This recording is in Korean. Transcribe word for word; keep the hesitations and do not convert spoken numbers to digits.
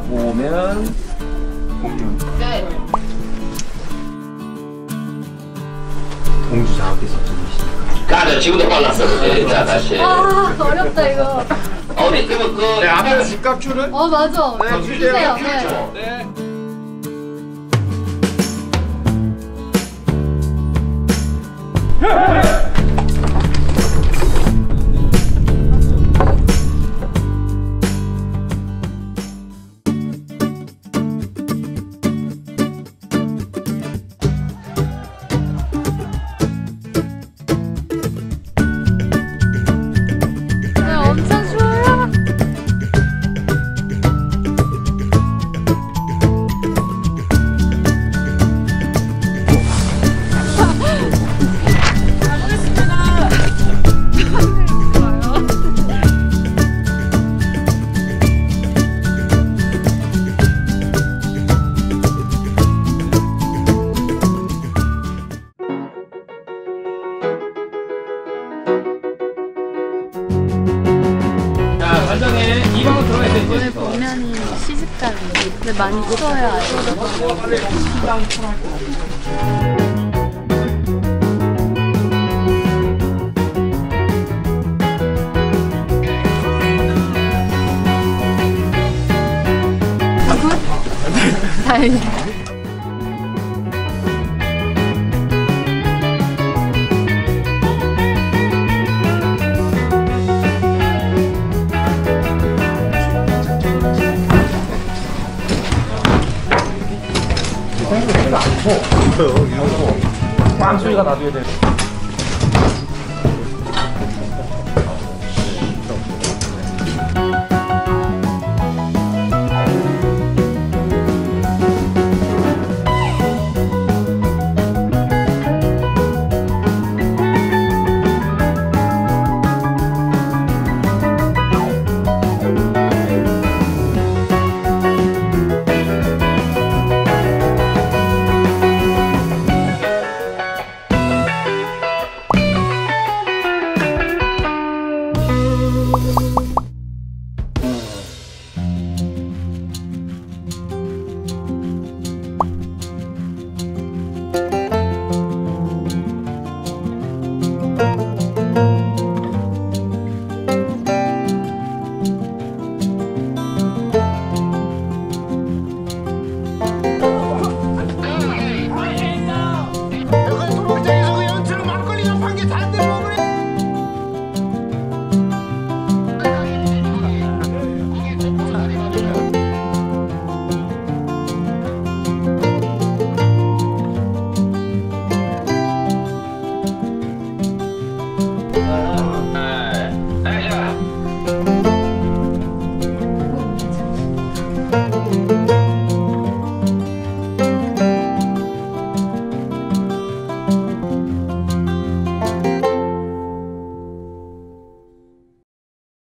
오면 공룡. 네. 동주 장학회 선생님이시니까. 가자, 지금도 빨랐어. 그치? 자, 다시. 아, 어렵다, 이거. 어디, 그러면 그. 네, 앞에 집값줄은? 어, 맞아. 네, 주세요. 주세요. 네. 네. 오늘 보면이 시집가는데 근데 많이 추워요 아직. 다행이다. 빵 소리가 나줘야 돼.